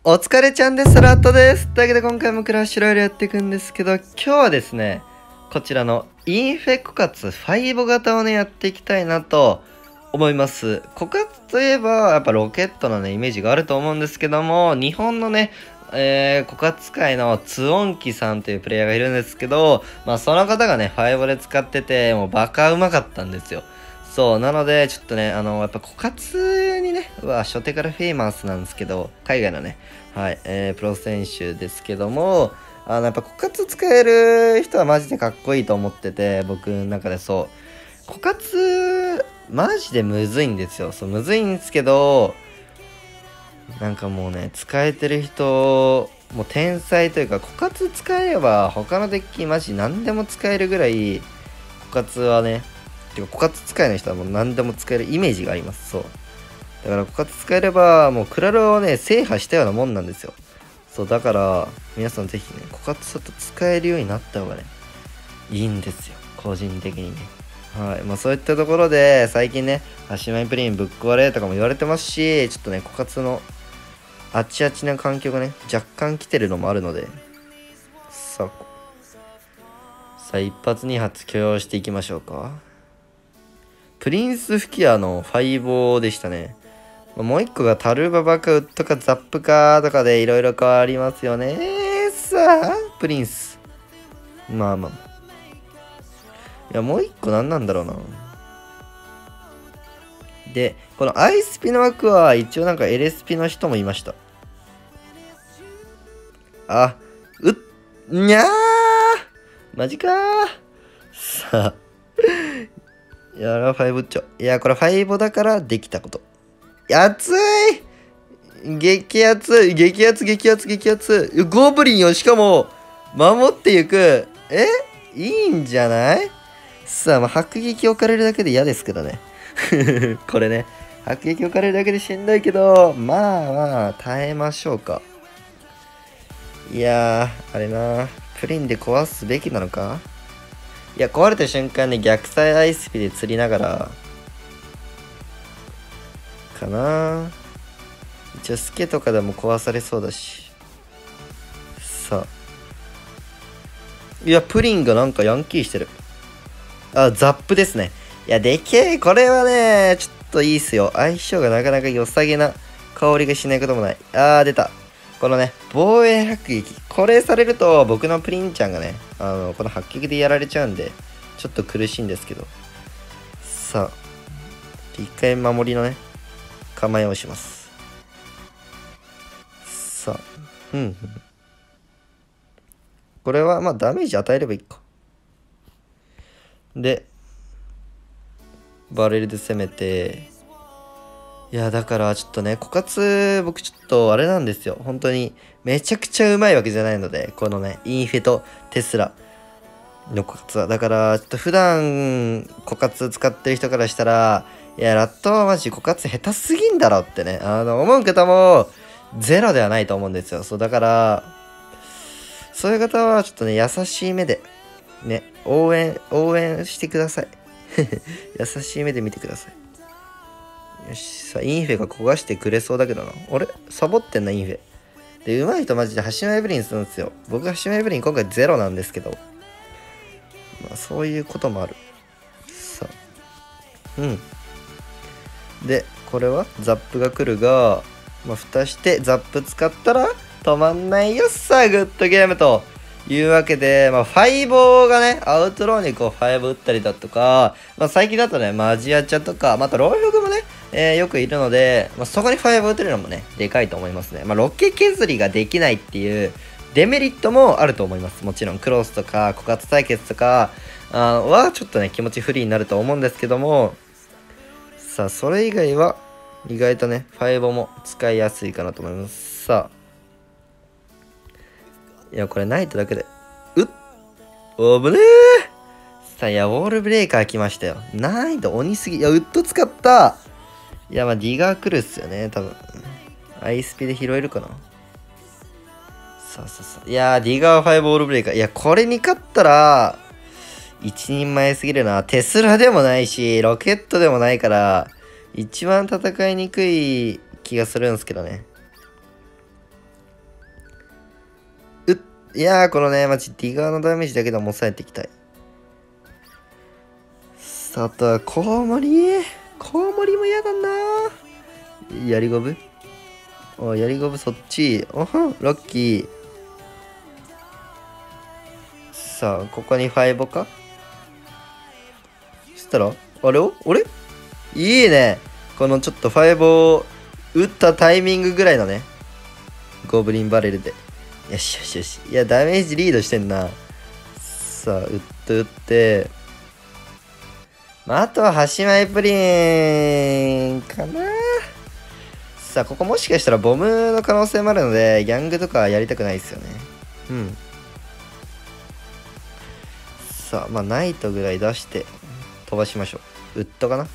お疲れちゃんです。ラットです。というわけで今回もクラッシュロイヤルやっていくんですけど、今日はですね、こちらのインフェ枯渇5型をね、やっていきたいなと思います。枯渇といえば、やっぱロケットのね、イメージがあると思うんですけども、日本のね、枯渇界のツオンキさんというプレイヤーがいるんですけど、まあその方がね、5で使ってて、もうバカうまかったんですよ。そう、なので、ちょっとね、やっぱ枯渇にね、初手からフェイマスなんですけど、海外のね、はい、プロ選手ですけども、やっぱ枯渇使える人はマジでかっこいいと思ってて、僕の中でそう。枯渇、マジでむずいんですよ。そう、むずいんですけど、なんかもうね、使えてる人、もう天才というか、枯渇使えれば、他のデッキマジ何でも使えるぐらい、枯渇はね、てか枯渇使いの人はもう何でも使えるイメージがあります。そう。だから枯渇使えれば、もうクラロをね、制覇したようなもんなんですよ。そう、だから、皆さんぜひね、枯渇ちょっと使えるようになった方がね、いいんですよ。個人的にね。はい。まあそういったところで、最近ね、足前プリンぶっ壊れとかも言われてますし、ちょっとね、枯渇のあちあちな環境がね、若干来てるのもあるので、さあ、一発二発許容していきましょうか。プリンスフキアの5でしたね。もう一個がタルババカウッドかザップかとかでいろいろ変わりますよね。さあ、プリンス。まあまあ。いや、もう一個何なんだろうな。で、このアイスピの枠は一応なんか LSP の人もいました。あ、にゃーマジかー。さあ。いやら、5っちょ。いや、これ5だからできたこと。熱い激アツ激アツ激アツ激アツゴブリンをしかも守っていく。いいんじゃない。さあ、まあ、迫撃置かれるだけで嫌ですけどね。これね。迫撃置かれるだけでしんどいけど、まあまあ、耐えましょうか。いやー、あれな。プリンで壊すべきなのか。いや、壊れた瞬間に逆サイアイスピで釣りながら、かな。一応スケとかでも壊されそうだし。さあ。いや、プリンがなんかヤンキーしてる。あ、ザップですね。いや、でけえ。これはね、ちょっといいっすよ。相性がなかなか良さげな香りがしないこともない。出た。このね、防衛迫撃。これされると、僕のプリンちゃんがね、この迫撃でやられちゃうんで、ちょっと苦しいんですけど。さあ。一回守りのね、構えをします。さあ。これは、まあ、ダメージ与えればいいか。で、バレルで攻めて、いや、だからちょっとね、枯渇、僕ちょっとあれなんですよ。本当に、めちゃくちゃうまいわけじゃないので、このね、インフェとテスラの枯渇は。だから、ちょっと普段、枯渇使ってる人からしたら、いや、ラットはマジ枯渇下手すぎんだろってね、思う方も、ゼロではないと思うんですよ。そう、だから、そういう方は、ちょっとね、優しい目で、ね、応援してください。優しい目で見てください。よし、さあ、インフェが焦がしてくれそうだけどな。あれサボってんな、インフェ。で、上手い人マジで橋のエブリンするんですよ。僕は橋のエブリン今回ゼロなんですけど。まあ、そういうこともある。さあ。で、これはザップが来るが、まあ、蓋してザップ使ったら止まんないよっさ、グッドゲームと。いうわけで、まあ、5がね、アウトローにこう5打ったりだとか、まあ、最近だとね、マジアチャとか、またローフグもね、よくいるので、まあ、そこに5打てるのもね、でかいと思いますね。まあ、ロケ削りができないっていうデメリットもあると思います。もちろん、クロスとか、枯渇対決とかは、ちょっとね、気持ちフリーになると思うんですけども、さあ、それ以外は、意外とね、5も使いやすいかなと思います。さあ、いや、これナイトだけで。おぶねー。さあ、いや、ウォールブレーカー来ましたよ。難易度鬼すぎ。いや、ウッド使った。いや、まあ、ディガー来るっすよね、多分。アイスピで拾えるかな。さあさあさあ。いやー、ディガー5ウォールブレーカー。いや、これに勝ったら、一人前すぎるな。テスラでもないし、ロケットでもないから、一番戦いにくい気がするんですけどね。 いやー、このね、マジディガーのダメージだけでも抑えていきたい。さあ、あとはコウモリ。コウモリも嫌だなー。やりゴブお、やりゴブそっち。おはん、ラッキー。さあ、ここにファイボか。そしたら、あれいいね。このちょっとファイボを打ったタイミングぐらいのね。ゴブリンバレルで。よしよしよし。いや、ダメージリードしてんな。さあ、打って。まあ、あとは、端前プリンかな。さあ、ここもしかしたらボムの可能性もあるので、ギャングとかやりたくないですよね。うん。さあ、まあ、ナイトぐらい出して飛ばしましょう。ウッドかな。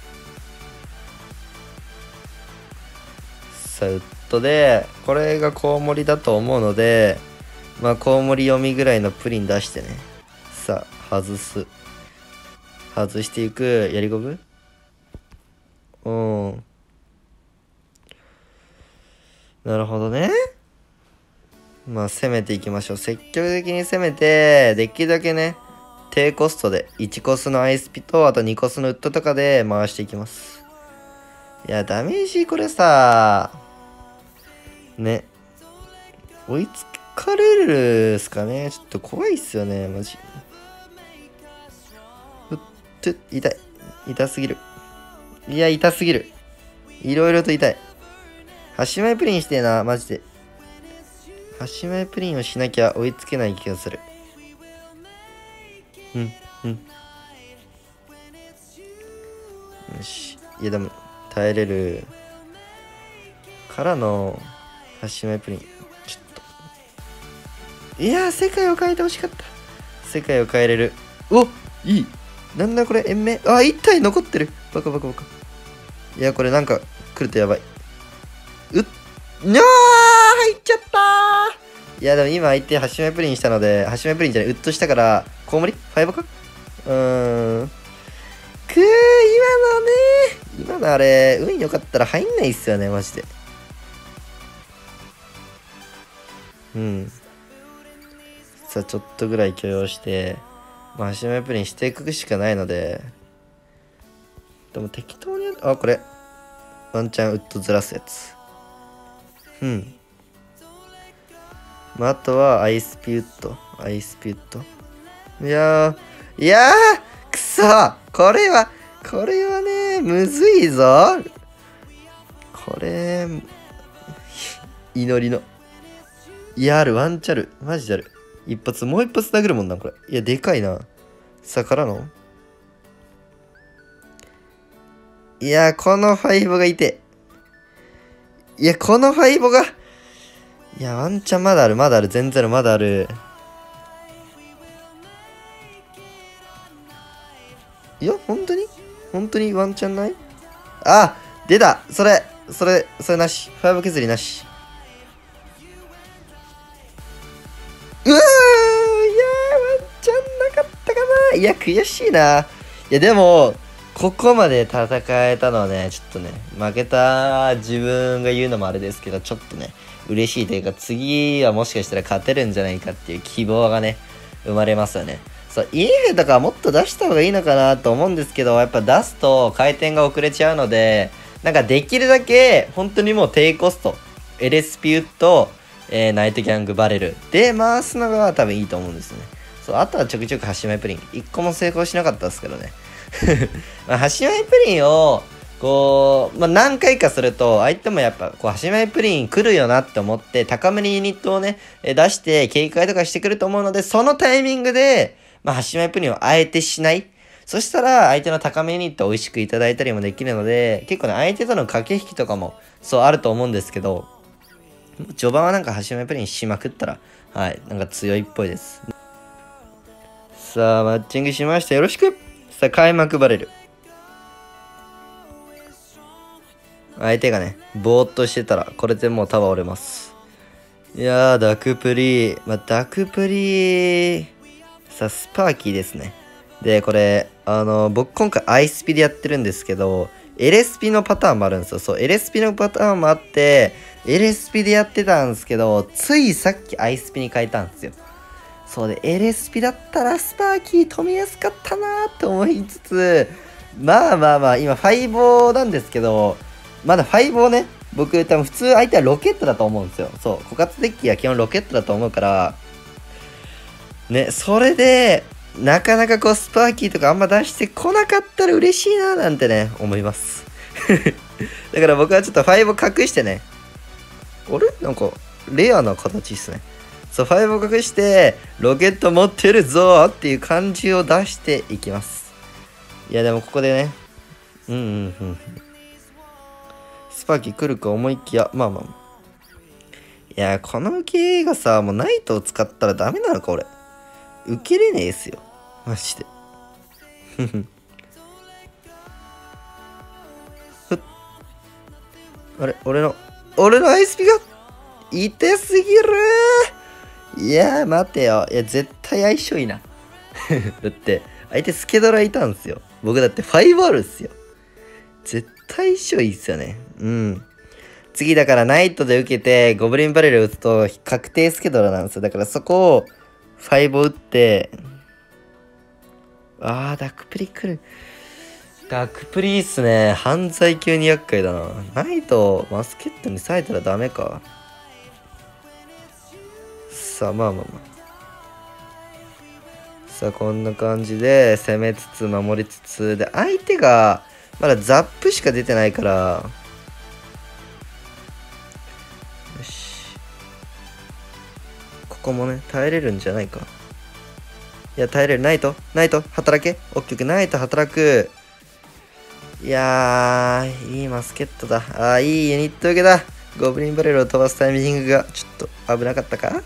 さあ、ウッドで、これがコウモリだと思うので、まあ、コウモリ読みぐらいのプリン出してね。さあ、外していく。やりゴブうん。なるほどね。まあ、攻めていきましょう。積極的に攻めて、できるだけね、低コストで、1コスのアイスピと、あと2コスのウッドとかで回していきます。いや、ダメージこれさ、ね、追いつかれるっすかね。ちょっと怖いっすよね、マジ。痛い。痛すぎる。いや、痛すぎる。いろいろと痛い。端前プリンしてえな、マジで。端前プリンをしなきゃ追いつけない気がする。うん、うん。よし。いや、でも、耐えれる。からの、端前プリン。ちょっと。いやー、世界を変えてほしかった。世界を変えれる。おいい。なんだこれ、延命。あ、1体残ってる。バカバカバカ。いや、これなんか来るとやばい。入っちゃったー。いや、でも今相手、端目プリンしたので、端目プリンじゃない、ウッドしたから、コウモリファイボか今のね今のあれ、運良かったら入んないっすよね、マジで。うん。さあ、ちょっとぐらい許容して、まあ、端目プリンしていくしかないので、でも適当に、あ、これ、ワンチャンウッドずらすやつ。うん。まあ、あとはアイスピュット。いやー、くそこれはね、むずいぞ。これ、祈りの。いや、ワンチャル。マジである。もう一発殴るもんな、これ。いや、でかいな。さあ、からのいや、このファイボがいて。いや、このファイボが。いや、ワンチャンまだある。全然まだある。いや、本当にワンチャンない？あ、出た。それなし。ファイブ削りなし。いやー、ワンチャンなかったかな。いや、悔しいな。いや、でも、ここまで戦えたのはね、ちょっとね、負けた自分が言うのもあれですけど、ちょっとね、嬉しいというか、次はもしかしたら勝てるんじゃないかっていう希望がね、生まれますよね。そう、インフェとかもっと出した方がいいのかなと思うんですけど、やっぱ出すと回転が遅れちゃうので、なんかできるだけ、本当にもう低コスト、LSP ウッド、ナイトギャングバレルで回すのが多分いいと思うんですよね。そう、あとはちょくちょく端前プリン。1個も成功しなかったですけどね。まあ、端前プリンを、こう、まあ、何回かすると、相手もやっぱ、こう、端前プリン来るよなって思って、高めにユニットをね、出して、警戒とかしてくると思うので、そのタイミングで、まあ、端前プリンをあえてしない。そしたら、相手の高めユニットを美味しくいただいたりもできるので、結構ね、相手との駆け引きとかも、そうあると思うんですけど、序盤はなんか端前プリンしまくったら、はい、なんか強いっぽいです。さあ、マッチングしました。よろしく。さあ、開幕バレル。相手がね、ぼーっとしてたら、これでもうタワー折れます。いやー、ダクプリ。まあ、ダクプリ。さあ、スパーキーですね。で、これ、僕今回アイスピでやってるんですけど、 LSP のパターンもあるんですよ。そう、LSP のパターンもあって、LSP でやってたんですけど、ついさっきアイスピに変えたんですよ。そうで、LSP だったらスパーキー止めやすかったなーって思いつつ、まあまあまあ、今5なんですけど、まだ5ね、僕多分普通相手はロケットだと思うんですよ。そう、枯渇デッキは基本ロケットだと思うから、ね、それで、なかなかこうスパーキーとかあんま出してこなかったら嬉しいななんてね、思います。だから僕はちょっと5隠してね、あれなんか、レアな形っすね。そう、5を隠して、ロケット持ってるぞーっていう感じを出していきます。いや、でもここでね、スパーキー来るか思いきや、まあまあ。いや、この受けがさ、もうナイトを使ったらダメなのか、俺。受けれねえっすよ。マジで。あれ俺のアイスピが痛すぎるー。いやー、待てよ。いや、絶対相性いいな。だって、相手スケドラいたんすよ。僕だって5あるっすよ。絶対相性いいっすよね。うん。次だからナイトで受けて、ゴブリンバレル打つと確定スケドラなんですよ。だからそこを5を打って、ダークプリ来る。ダークプリいいっすね。犯罪級に厄介だな。ナイト、マスケットに冴えたらダメか。さあ、まあ。さあ、こんな感じで攻めつつ、守りつつ。で、相手が、まだザップしか出てないから。よし。ここもね、耐えれるんじゃないか。いや、耐えれる。ナイト、働け。オッケー、ナイト、働く。いやー、いいマスケットだ。いいユニット受けだ。ゴブリンバレルを飛ばすタイミングがちょっと危なかったか。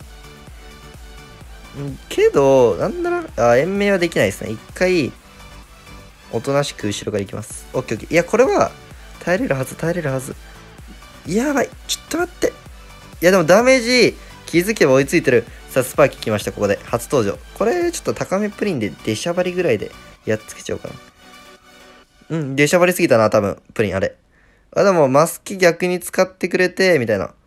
けど、なんなら、延命はできないですね。一回、おとなしく後ろから行きます。オッケーオッケー。いや、これは、耐えれるはず。やばい。ちょっと待って。いや、でもダメージ、気づけば追いついてる。さあ、スパーキー来ました、ここで。初登場。これ、ちょっと高めプリンで、出しゃばりぐらいで、やっつけちゃおうかな。出しゃばりすぎたな、多分。プリン、あれ。でも、マスキ逆に使ってくれて、みたいな。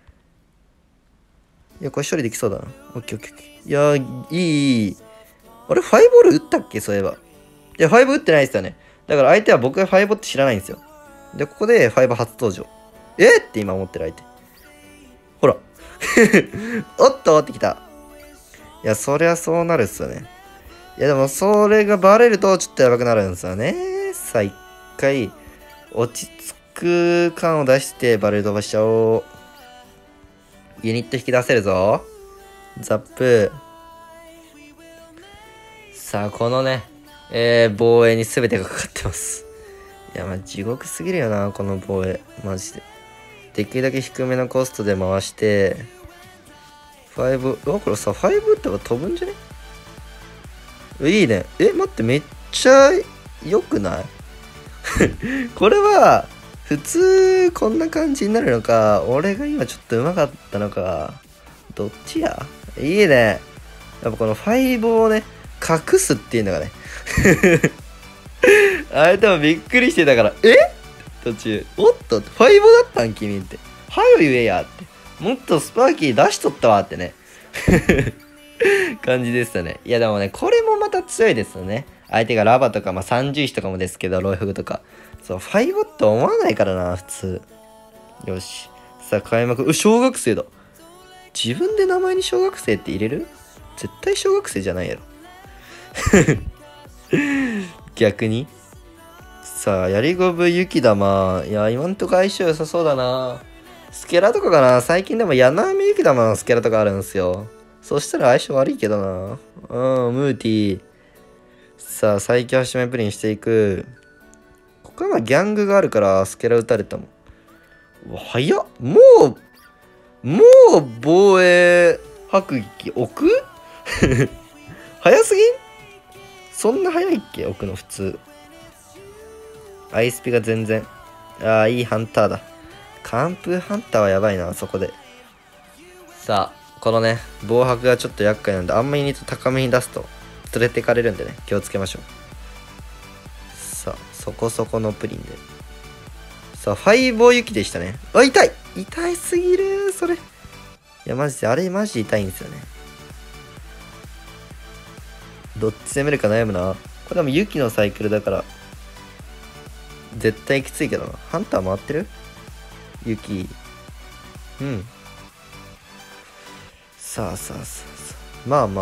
いや、これ処理できそうだな。オッケー。いやいい。あれ、5ボール打ったっけそういえば。いや、5打ってないですよね。だから相手は僕が5って知らないんですよ。で、ここで5初登場。って今思ってる相手。ほら。おっと、ってきた。いや、そりゃそうなるっすよね。いや、でもそれがバレるとちょっとやばくなるんですよね。さあ、一回、落ち着く感を出してバレル飛ばしちゃおう。ユニット引き出せるぞ。ザップ。さあ、このね、防衛に全てがかかってます。いや、地獄すぎるよな、この防衛。マジで。できるだけ低めのコストで回して、5、これさ、5打ったら飛ぶんじゃね？いいね。待って、めっちゃ良くない？これは、普通、こんな感じになるのか、俺が今ちょっと上手かったのか、どっちや？いいね。やっぱこの5をね、隠すっていうのがね。相手もびっくりしてたから、途中、おっと、5だったん君って。はよ言えやって。もっとスパーキー出しとったわってね。感じでしたね。いやでもね、これもまた強いですよね。相手がラバとか、30石とかもですけど、ロイフグとか。そう、5って思わないからな、普通。よし。さあ、開幕。小学生だ。自分で名前に小学生って入れる？絶対小学生じゃないやろ。逆に。さあ、やりゴブ雪玉。いや、今んとこ相性良さそうだな。スケラとかかな。最近でも柳雨雪玉のスケラとかあるんですよ。そしたら相性悪いけどな。ムーティー。さあ、最強足目プリンしていく。ここはギャングがあるからスケラ打たれたもん。早っ。もう防衛迫撃置く？早すぎん？そんな早いっけ？置くの普通。アイスピが全然。いいハンターだ。完封ハンターはやばいな、そこで。さあ、このね、防白がちょっと厄介なんで、あんまりユニット高めに出すと連れてかれるんでね、気をつけましょう。さあ、 そこそこのプリンで。さあ、ファイボユキでしたね。あ、痛い痛いすぎるそれ。いや、マジで、あれマジで痛いんですよね。どっち攻めるか悩むな。これでもユキのサイクルだから、絶対きついけどな。ハンター回ってる？ユキ。うん。さあ。まあ。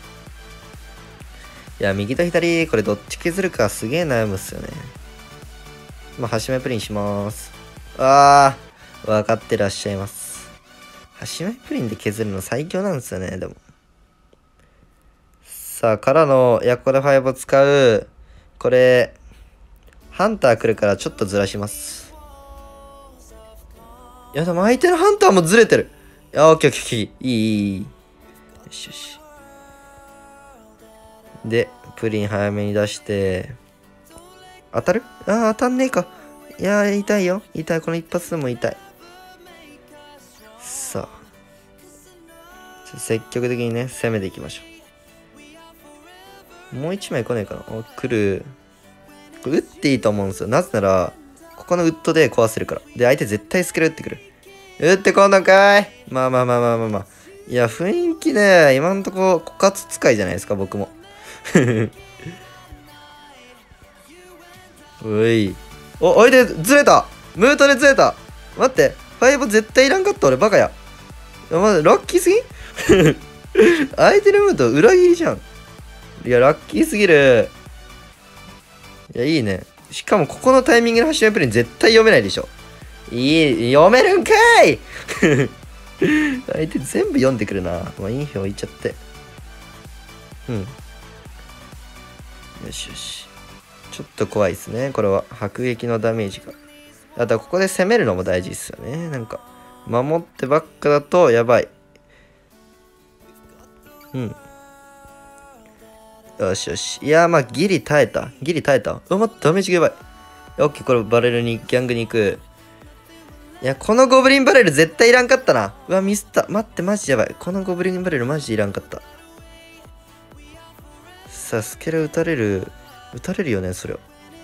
いや、右と左、これどっち削るかすげえ悩むっすよね。まあ、端目プリンします。分かってらっしゃいます。端目プリンで削るの最強なんですよね、でも。さあ、からの、いや、これ5を使う。これ、ハンター来るからちょっとずらします。いや、でも相手のハンターもずれてる。いや、オッケー。いい。よし。で、プリン早めに出して、当たる？当たんねえか。いやー、痛いよ。痛い。この一発でも痛い。さあ。積極的にね、攻めていきましょう。もう一枚来ねえかな。来る。これ打っていいと思うんですよ。なぜなら、ここのウッドで壊せるから。で、相手絶対スケル打ってくる。打ってこんのかい。まあ。いや、雰囲気ね、今んとこ、枯渇使いじゃないですか、僕も。おい。相手ずれた。ムートでずれた。待って。5絶対いらんかった。俺バカや。ラッキーすぎ相手のムート裏切りじゃん。いや、ラッキーすぎる。いや、いいね。しかも、ここのタイミングの端目プリン絶対読めないでしょ。読めるんかい相手全部読んでくるな。まあ、インフェ置いちゃって。うん。よし。ちょっと怖いですね。これは。迫撃のダメージが。あと、ここで攻めるのも大事ですよね。なんか、守ってばっかだとやばい。うん。よし。いや、まあ、ギリ耐えた。待って、ダメージがやばい。オッケー、これバレルに、ギャングに行く。いや、このゴブリンバレル絶対いらんかったな。うわ、ミスった。待って、マジやばい。このゴブリンバレルマジでいらんかった。さあ、スケラ撃たれるよね、それを。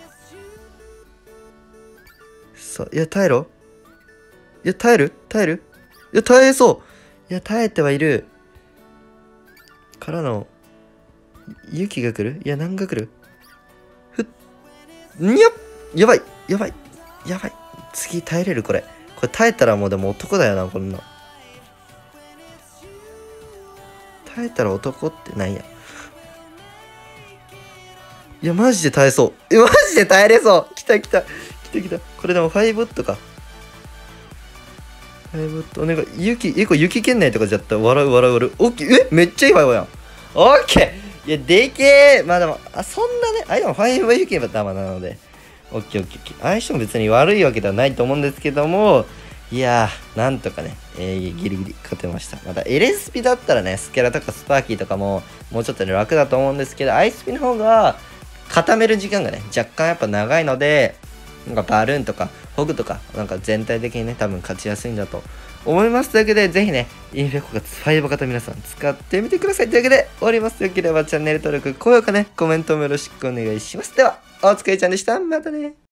さあ、いや、耐えろ。いや、耐えるいや、耐えそう。いや、耐えてはいる。からの、雪が来る？いや、何が来る？にゃっ！やばい。次耐えれるこれ耐えたらもうでも男だよな、こんな。耐えたら男ってなんや。いや、マジで耐えそう。マジで耐えれそう。来た。これでも5ウッドか。5ウッドお願い。これ雪圏内とかじゃったら笑う。オッケー。めっちゃいい5やん。オッケー。いや、でけえ。まあでも、そんなね、でも5は雪は玉なので。オッケー。相性も別に悪いわけではないと思うんですけども、いやー、なんとかね、ギリ勝てました。また LSP だったらね、スケラとかスパーキーとかも、もうちょっとね、楽だと思うんですけど、ISP の方が、固める時間がね、若干やっぱ長いので、なんかバルーンとか、ホグとか、なんか全体的にね、多分勝ちやすいんだと思います。というわけで、ぜひね、インフェコ活5型皆さん使ってみてください。というわけで、終わります。よければチャンネル登録、高評価ね、コメントもよろしくお願いします。では、お疲れちゃんでした。またね。